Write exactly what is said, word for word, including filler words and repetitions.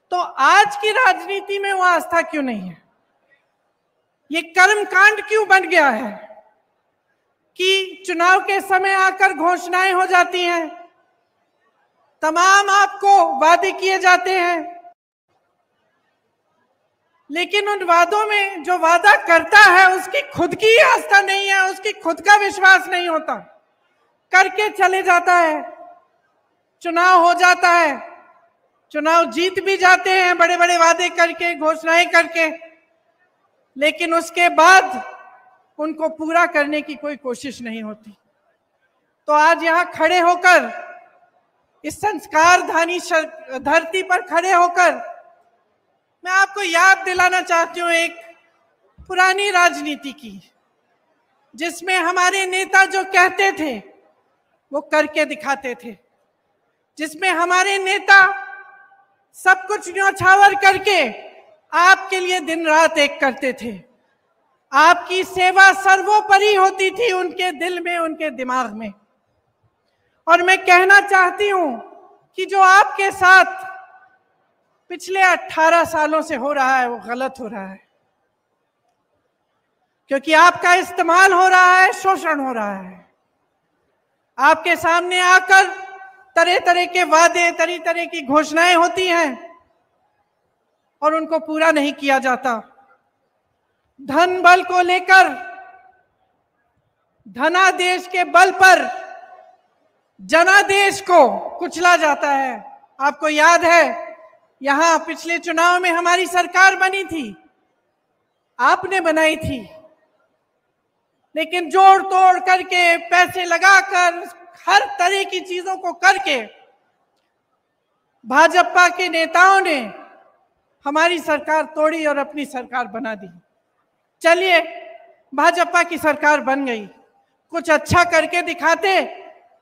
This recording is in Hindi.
तो आज की राजनीति में वो आस्था क्यों नहीं है? ये कर्मकांड क्यों बन गया है कि चुनाव के समय आकर घोषणाएं हो जाती हैं, तमाम आपको वादे किए जाते हैं, लेकिन उन वादों में जो वादा करता है उसकी खुद की आस्था नहीं है, उसकी खुद का विश्वास नहीं होता, करके चले जाता है। चुनाव हो जाता है, चुनाव जीत भी जाते हैं बड़े बड़े वादे करके, घोषणाएं करके, लेकिन उसके बाद उनको पूरा करने की कोई कोशिश नहीं होती। तो आज यहां खड़े होकर, इस संस्कारधानी धरती पर खड़े होकर मैं आपको याद दिलाना चाहती हूँ एक पुरानी राजनीति की, जिसमें हमारे नेता जो कहते थे वो करके दिखाते थे, जिसमें हमारे नेता सब कुछ न्यौछावर करके आपके लिए दिन रात एक करते थे। आपकी सेवा सर्वोपरि होती थी उनके दिल में, उनके दिमाग में। और मैं कहना चाहती हूं कि जो आपके साथ पिछले अठारह सालों से हो रहा है वो गलत हो रहा है, क्योंकि आपका इस्तेमाल हो रहा है, शोषण हो रहा है। आपके सामने आकर तरह तरह के वादे, तरह तरह की घोषणाएं होती हैं और उनको पूरा नहीं किया जाता। धन बल को लेकर, धनादेश के बल पर जनादेश को कुचला जाता है। आपको याद है, यहां पिछले चुनाव में हमारी सरकार बनी थी, आपने बनाई थी, लेकिन जोड़ तोड़ करके, पैसे लगाकर, हर तरह की चीजों को करके भाजपा के नेताओं ने हमारी सरकार तोड़ी और अपनी सरकार बना दी। चलिए, भाजपा की सरकार बन गई, कुछ अच्छा करके दिखाते